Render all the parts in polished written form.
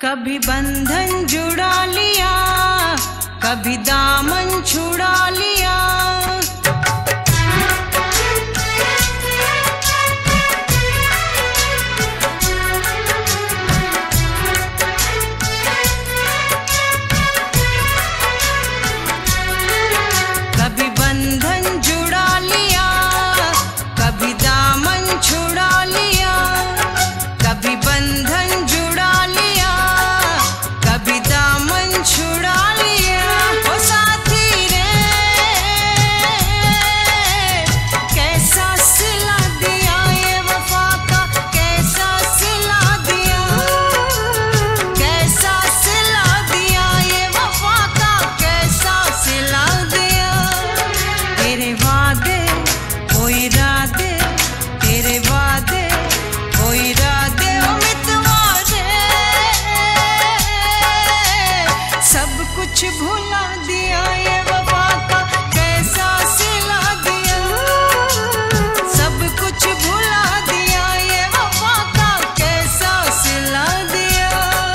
कभी बंधन जुड़ा लिया, कभी दामन छुड़ा लिया। कभी बंधन जुड़ा लिया, कभी दामन छुड़ा लिया। कभी बंधन जुड़ा लिया, कभी दामन छुड़ा लिया। ओ साथी रे, कैसा सिला दिया ये वफा का, कैसा सिला दिया, कैसा सिला दिया ये वफा का, कैसा सिला दिया। तेरे वादे वो इरादे, तेरे वादे वो इरादे, ओ मितवा रे, सब कुछ भुला दिया ये वफा का, कैसा सिला दिया। सब कुछ भुला दिया ये वफा का, कैसा सिला दिया।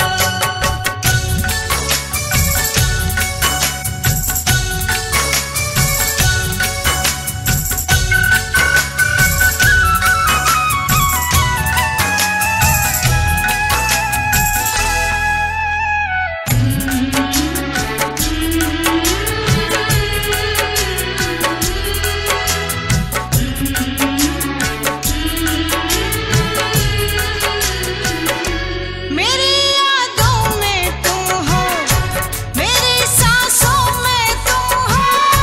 मेरी यादों में तुम हो, मेरी सांसों में तुम हो।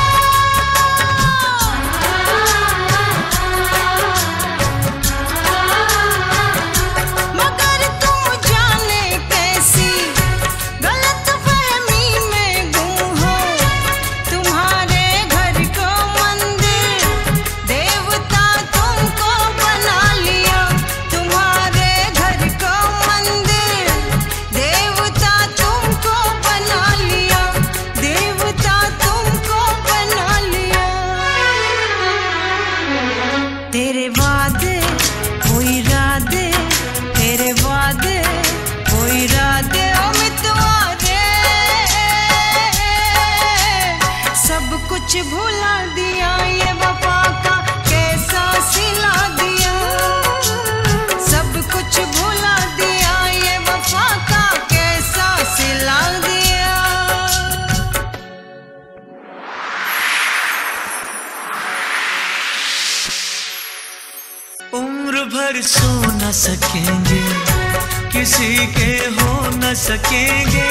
मगर तुम जाने कैसी गलतफहमी में गुम हो। तुम्हारे घर को मंदिर देवता तुमको बना लिया। तुम्हारे घर को मंदिर देवता तुमको बना लिया, देवता तुमको बना लिया। तेरे वादे वो इरादे, तेरे वादे वो इरादे, ओ मितवा रे, सब कुछ भुला दिया ये वफा का, कैसा सिला दिया। सब कुछ भुला दिया ये वफा का, कैसा सिला दिया। उम्र भर सो न सकेंगे, किसी के हो न सकेंगे।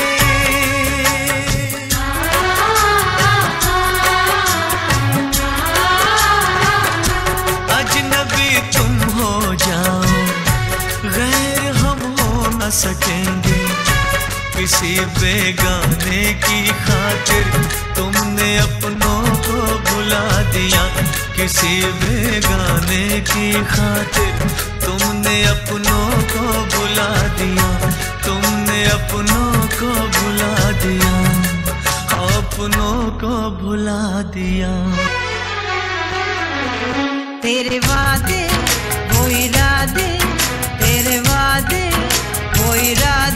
अजनबी तुम हो जाओ, गैर हम हो न सकेंगे। किसी बेगाने की खातिर तुमने अपनों को भुला दिया। किसी बेगाने की खातिर तुमने अपनों को भुला दिया। तुमने अपनों को भुला दिया, अपनों को भुला दिया। तेरे वादे वो इरादे, तेरे वादे वो इरादे,